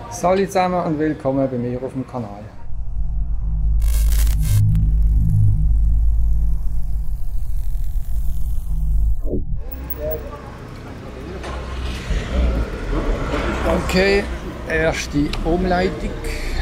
Hallo zusammen und willkommen bei mir auf dem Kanal. Okay, erste Umleitung.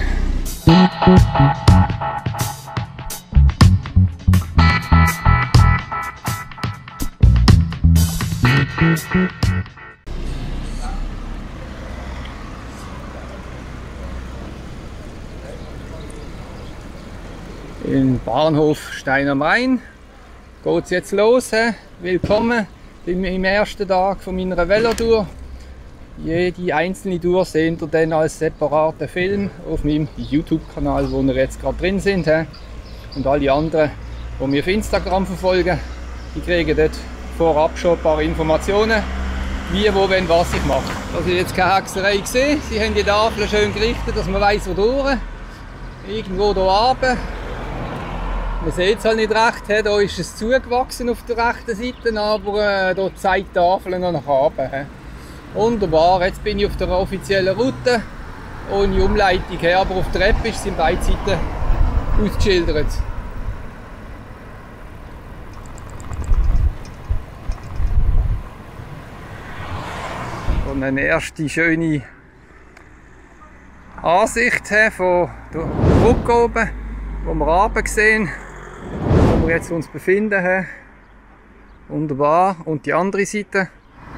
Im Bahnhof Stein am Rhein geht es jetzt los. Willkommen im ersten Tag von meiner Velotour. Jede einzelne Tour seht ihr dann als separaten Film auf meinem YouTube-Kanal, wo wir jetzt gerade drin sind. Und alle anderen, die mich auf Instagram verfolgen, die kriegen dort vorab schon ein paar Informationen, wie, wo, wenn, was ich mache. Das ist jetzt keine Hexerei gesehen. Sie haben die Tafel schön gerichtet, dass man weiss, wo durch. Irgendwo hier runter. Man sieht es halt nicht recht, hier ist es zugewachsen auf der rechten Seite, aber hier zeigt die Tafel noch nach oben. Wunderbar, jetzt bin ich auf der offiziellen Route, ohne Umleitung, aber auf der App sind beide Seiten ausgeschildert. Und eine erste schöne Ansicht von der Brücke oben, wo wir runter sehen, wo wir jetzt uns befinden. Wunderbar. Und die andere Seite.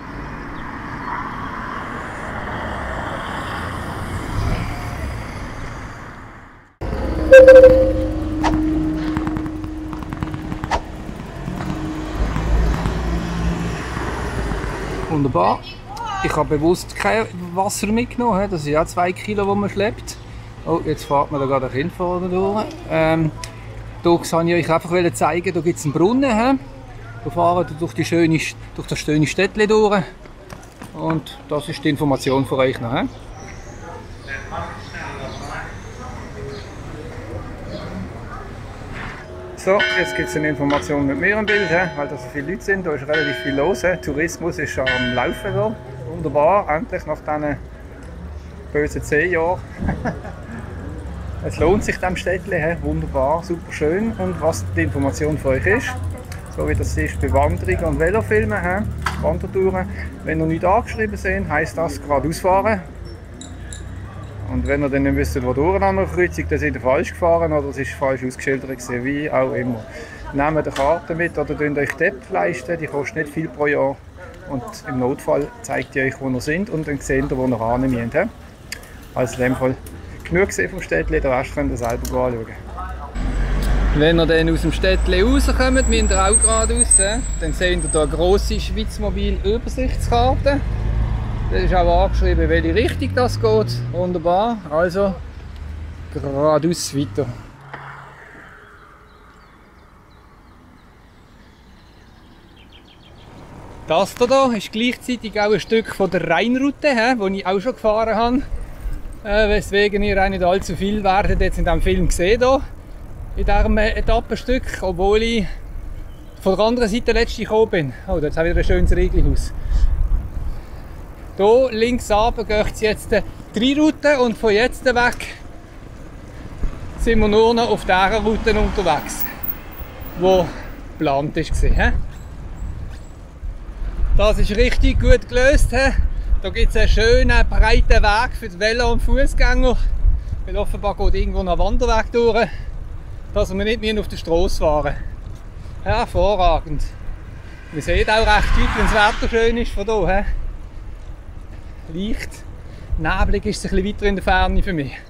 Wunderbar. Ich habe bewusst kein Wasser mitgenommen. Das sind ja 2 Kilo, die man schleppt. Oh, jetzt fährt man da gerade ein Kind vorne durch. Hier wollte ich euch einfach zeigen, hier gibt es einen Brunnen. Da fahren wir durch das schöne Städtchen durch. Und das ist die Information für euch noch. So, jetzt gibt es eine Information mit mir im Bild, weil da so viele Leute sind. Da ist relativ viel los. Tourismus ist schon am Laufen. Hier. Wunderbar, endlich nach diesen bösen 10 Jahren. Es lohnt sich dem Städtchen, wunderbar, super schön. Und was die Information für euch ist, so wie das ist bei Wanderungen und Velofilmen, Wandertouren, wenn ihr nicht angeschrieben seid, heisst das geradeaus fahren. Und wenn ihr dann nicht wisst, wo durch an einer Kreuzung, dann seid ihr falsch gefahren oder es ist falsch ausgeschildert, wie auch immer. Nehmt eine Karte mit oder könnt euch die App leisten, die kostet nicht viel pro Jahr. Und im Notfall zeigt ihr euch, wo ihr seid und dann seht ihr, wo ihr hin müsst. Also in dem Fall genug gesehen vom Städtchen, den Rest könnt ihr selber anschauen. Wenn ihr dann aus dem Städtchen rauskommt, müsst ihr auch geradeaus. Dann seht ihr hier eine grosse Schweizmobil-Übersichtskarte. Das ist auch angeschrieben, welche Richtung das geht. Wunderbar. Also geradeaus weiter. Das hier ist gleichzeitig auch ein Stück von der Rheinroute, die ich auch schon gefahren habe. Weswegen ihr auch nicht allzu viel werdet jetzt in diesem Film sehen, in diesem Etappenstück, obwohl ich von der anderen Seite letztlich gekommen bin. Oh, da ist auch wieder ein schönes Regelhaus. Hier links runter geht es jetzt 3 Routen und von jetzt weg sind wir nur noch auf dieser Route unterwegs, die geplant war. Das ist richtig gut gelöst. Da gibt es einen schönen, breiten Weg für die Velo- und Fußgänger. Weil offenbar geht irgendwo noch ein Wanderweg durch, dass wir nicht auf der Straße fahren. Hervorragend. Man sieht auch recht gut, wenn das Wetter schön ist von hier. Leicht neblig ist es ein bisschen weiter in der Ferne für mich.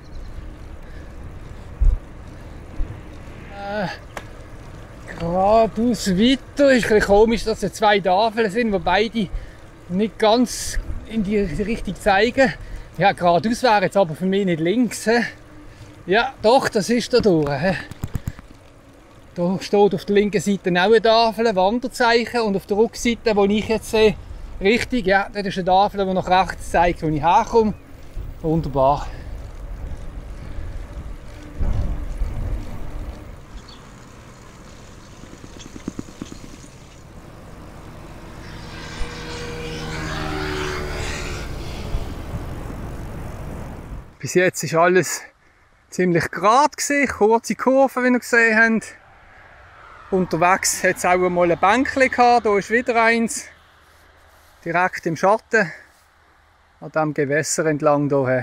Geradeaus weiter. Ist ein bisschen komisch, dass es 2 Tafeln sind, die beide nicht ganz in die Richtung zeigen. Ja, geradeaus wäre jetzt aber für mich nicht links. Ja, doch, das ist da durch. Da steht auf der linken Seite auch eine Tafel, ein Wanderzeichen. Und auf der Rückseite, wo ich jetzt sehe, richtig, ja, das ist eine Tafel, die nach rechts zeigt, wo ich herkomme. Wunderbar. Bis jetzt ist alles ziemlich gerade gewesen, kurze Kurven, wie ihr gesehen habt. Unterwegs hat es auch einmal ein Bänkchen gehabt, hier ist wieder eins. Direkt im Schatten, an diesem Gewässer entlang hier.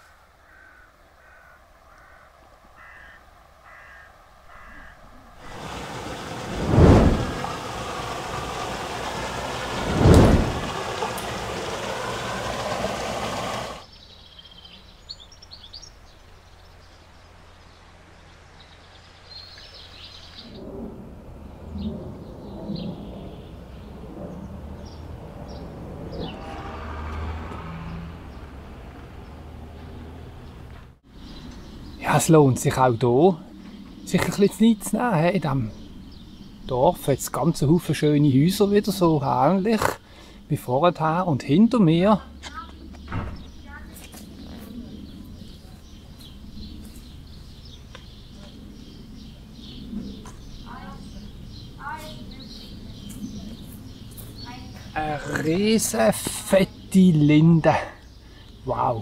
Ja, es lohnt sich auch hier, sich ein bisschen Zeit zu nehmen. In diesem Dorf hat es ganz viele schöne Häuser wieder, so ähnlich wie vorher. Und hinter mir eine riesen fette Linde. Wow!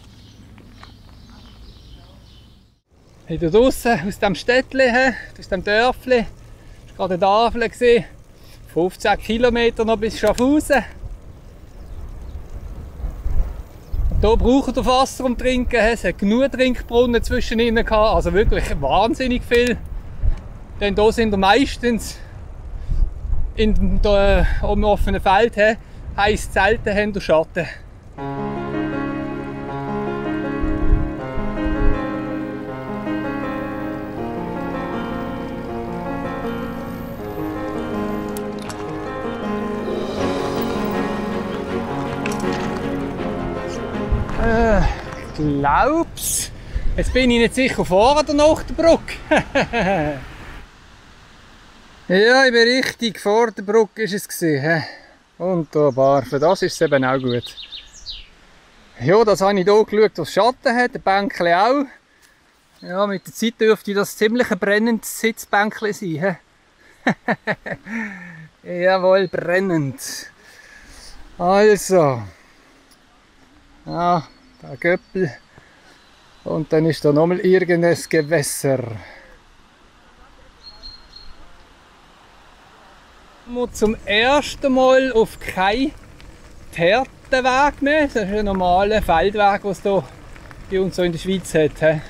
Hier draussen aus dem Städtchen, aus dem Dörfli, war gerade eine Tafel, 15 Kilometer noch bis Schaffhausen. Hier braucht ihr Wasser zum Trinken, es hat genug Trinkbrunnen zwischen ihnen gehabt, also wirklich wahnsinnig viel. Denn hier sind wir meistens im offenen Feld, heisst selten haben wir Schatten. Ich glaub's. Jetzt bin ich nicht sicher vor oder nach der Brücke. Ja, ich bin richtig, vor der Brücke war es. Wunderbar, für das ist es eben auch gut. Ja, das habe ich hier geschaut, was Schatten hat, ein Bänkchen auch. Ja, mit der Zeit dürfte das ziemlich ein brennendes Sitzbänkchen sein. Jawohl, brennend. Also. Ja, der Göppel. Und dann ist da nochmal irgendein Gewässer. Wir zum ersten Mal auf keinen Teertenweg mehr. Das ist ein normaler Feldweg, den es hier bei uns so in der Schweiz hat.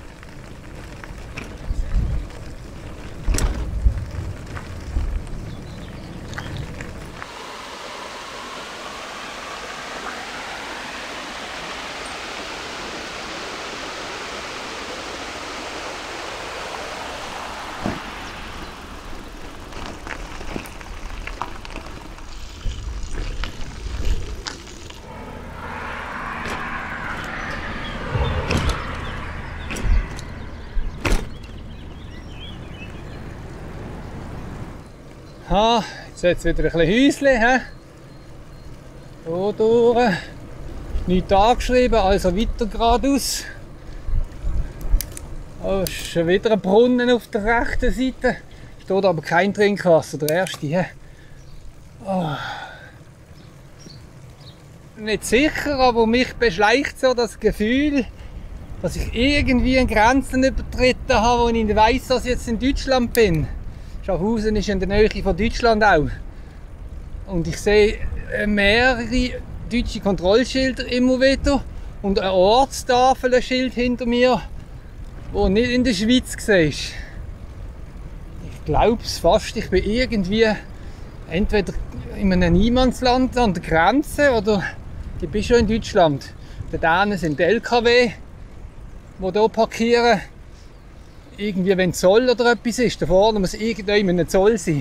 Jetzt hat es wieder ein bisschen Häuschen. Hier durch. Nichts angeschrieben, also weiter geradeaus. Da ist schon wieder ein Brunnen auf der rechten Seite. Steht aber kein Trinkwasser, der erste. Oh. Nicht sicher, aber mich beschleicht so das Gefühl, dass ich irgendwie an Grenzen übertreten habe, wo ich nicht weiss, dass ich jetzt in Deutschland bin. Schaffhausen ist in der Nähe von Deutschland auch. Und ich sehe mehrere deutsche Kontrollschilder immer wieder und ein Ortstafelschild hinter mir, das nicht in der Schweiz war. Ich glaube es fast, ich bin irgendwie entweder in einem Niemandsland an der Grenze oder ich bin schon in Deutschland. Da sind LKW, die hier parkieren. Irgendwie, wenn Zoll oder etwas ist, da vorne muss irgendjemand ein Zoll sein.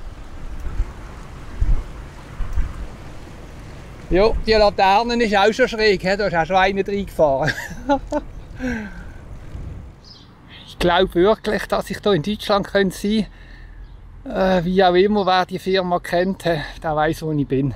Ja, die Laterne ist auch schon schräg, da ist auch schon einer reingefahren. Ich glaube wirklich, dass ich hier in Deutschland sein könnte. Wie auch immer, wer die Firma kennt, der weiss, wo ich bin.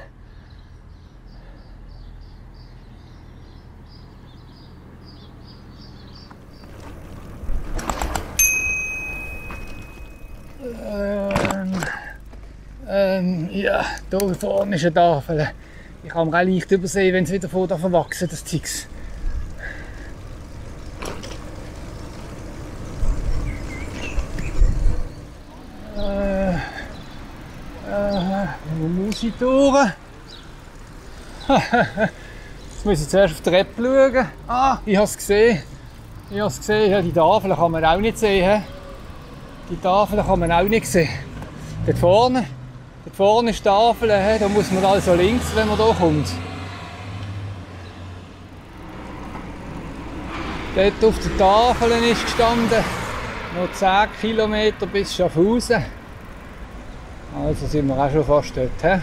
Ja, hier vorne ist eine Tafel. Ich kann mir auch leicht übersehen, wenn es wieder vor verwachsen, das Zeugs. falsche Touren. Jetzt muss ich zuerst auf die Treppe schauen. Ah, ich habe es gesehen. Ja, die Tafel kann man auch nicht sehen. Die Tafel kann man auch nicht sehen. Dort vorne ist die Tafel, da muss man also links, wenn man hier kommt. Dort auf der Tafel ist gestanden, noch 10 Kilometer bis Schaffhausen. Also sind wir auch schon fast dort. He?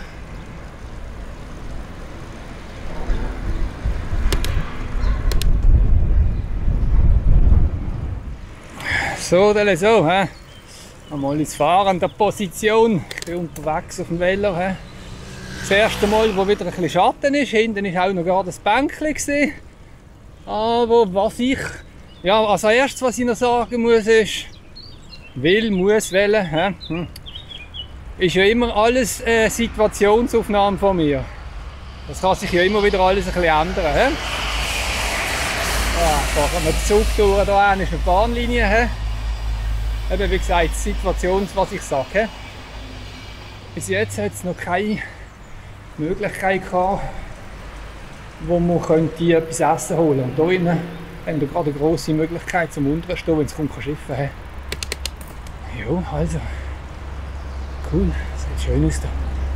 So, dann so. He? Einmal ins fahrender Position. Ich bin unterwegs auf dem Velo. He? Das erste Mal, wo wieder ein bisschen Schatten ist. Hinten war auch noch gerade ein Bänkchen. Aber was ich, ja, als erstes, was ich noch sagen muss, ist, wählen, ist ja immer alles eine Situationsaufnahme von mir. Das kann sich ja immer wieder alles ein bisschen ändern. Ja, fahren wir den Zug durch, da ist eine Bahnlinie. Eben, wie gesagt, Situations, was ich sage. Bis jetzt hat es noch keine Möglichkeit gehabt, wo man könnte etwas essen holen. Und hier innen haben wir gerade eine grosse Möglichkeit zum unteren stehen, wenn es kommt, schiffen kann. Ja, also. Cool, sieht schön aus da.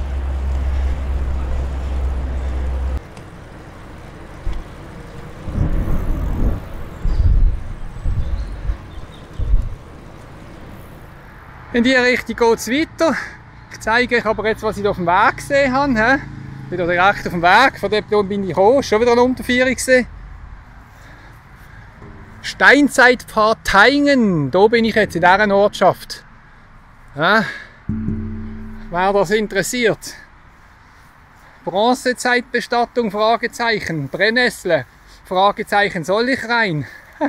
In diese Richtung geht es weiter. Ich zeige euch aber jetzt, was ich hier auf dem Weg gesehen habe. Wieder direkt auf dem Weg, von dort bin ich gekommen, schon wieder eine Unterführung gesehen. Steinzeitparteien, da bin ich jetzt in dieser Ortschaft. Ja. Wer das interessiert. Bronzezeitbestattung, Fragezeichen, Brennnessel, Fragezeichen, soll ich rein?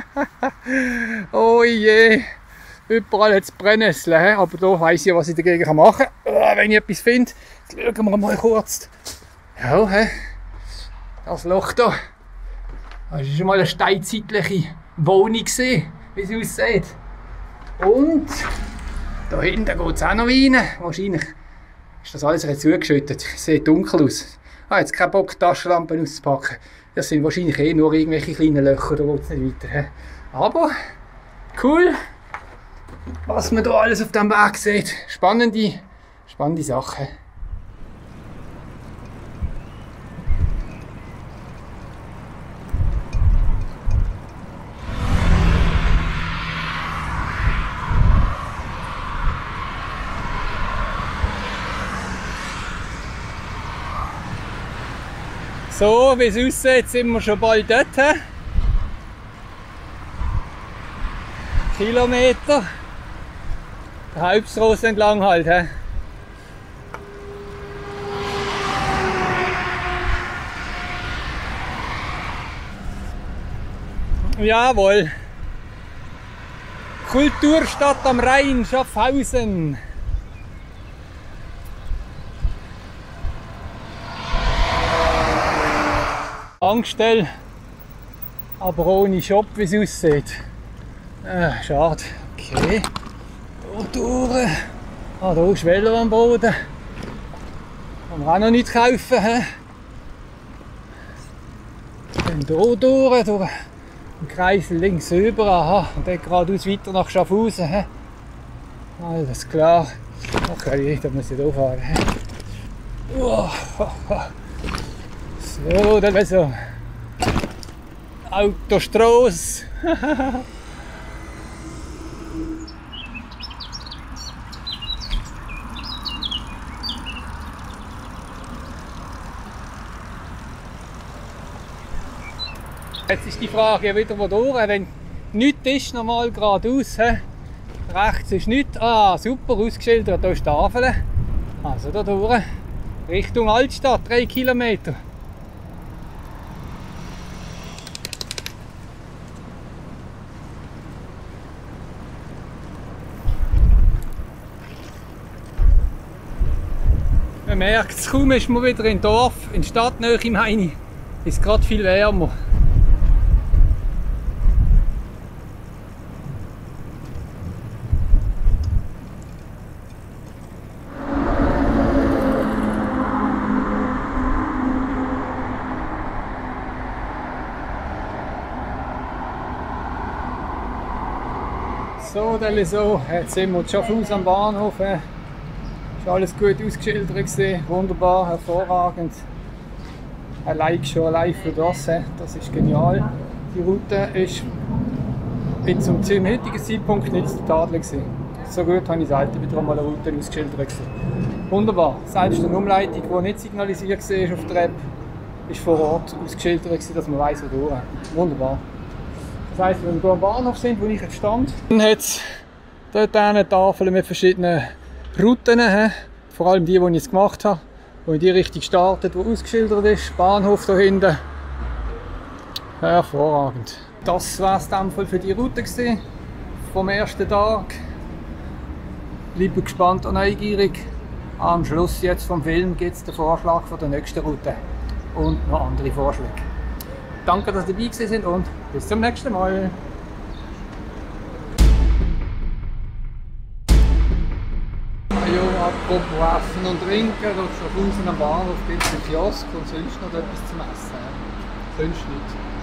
Oh je, überall jetzt Brennnesseln, aber da weiss ich, was ich dagegen machen kann. Wenn ich etwas finde, jetzt schauen wir mal kurz. Ja, das Loch hier, das war schon mal eine steinzeitliche Wohnung, wie es aussieht. Und da hinten geht es auch noch rein. Wahrscheinlich ist das alles zugeschüttet. Sieht dunkel aus. Ich habe jetzt keinen Bock, Taschenlampen auszupacken. Das sind wahrscheinlich eh nur irgendwelche kleinen Löcher, da geht es nicht weiter. Aber cool, was man hier alles auf diesem Weg sieht. Spannende Sachen. So, wie es aussieht, sind wir schon bald dort. Kilometer. Die Hauptstrasse entlang halt. Jawohl. Kulturstadt am Rhein, Schaffhausen. Tankstelle, aber ohne Shop, wie es aussieht. Schade. Okay. Hier durch. Hier ist Velo am Boden. Kann man auch noch nicht kaufen. Dann hier durch den Kreisel links rüber. Aha. Und dann geradeaus weiter nach Schaffhausen. Alles klar. Okay, da muss ich hier fahren. So, dann so. Autostrasse. Jetzt ist die Frage wieder wo durch. Wenn nichts ist, normal geradeaus. Rechts ist nichts. Ah, super ausgeschildert. Hier ist die Tafel. Also da durch. Richtung Altstadt, 3 Kilometer. Man merkt es, kaum ist man wieder im Dorf, in Stadtnähe meine ich, ist es gerade viel wärmer. So, jetzt sind wir in Schaffhausen am Bahnhof. Ist alles gut ausgeschildert gewesen. Wunderbar, hervorragend. Ein Like schon allein für das, das ist genial. Die Route ist bis zum heutigen Zeitpunkt nicht zu tadeln gewesen. So gut habe ich selten wieder einmal eine Route ausgeschildert gewesen. Wunderbar. Selbst eine Umleitung, die nicht signalisiert war auf der App, ist vor Ort ausgeschildert gewesen, dass man weiss, wo durch. Wunderbar. Das heisst, wenn wir hier am Bahnhof sind, wo ich jetzt stand, dann hat es dort eine Tafel mit verschiedenen Routen, vor allem die ich jetzt gemacht habe, wo in die Richtung startet, wo ausgeschildert ist. Bahnhof da hinten. Hervorragend. Das war es dann für die Route gewesen, vom ersten Tag. Bleibe gespannt und neugierig. Am Schluss jetzt vom Film gibt es den Vorschlag von der nächsten Route und noch andere Vorschläge. Danke, dass ihr dabei sind und bis zum nächsten Mal. Ja, apropos Essen und Trinken, da Schaffhausen am Bahnhof gibt es einen Kiosk und sonst noch etwas zum Essen. Sonst nicht.